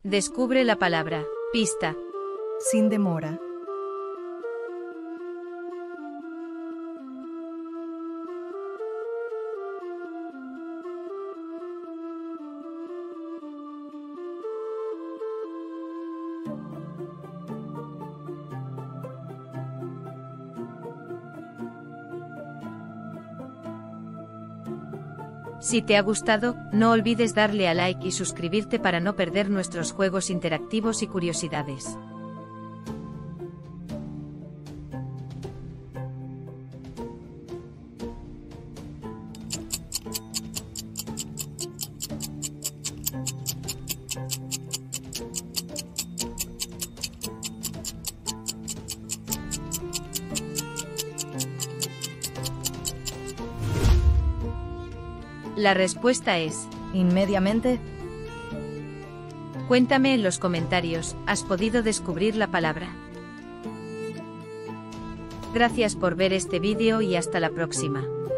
Descubre la palabra. Pista. Sin demora. Si te ha gustado, no olvides darle a like y suscribirte para no perder nuestros juegos interactivos y curiosidades. La respuesta es Inmediatamente. Cuéntame en los comentarios, ¿has podido descubrir la palabra? Gracias por ver este vídeo y hasta la próxima.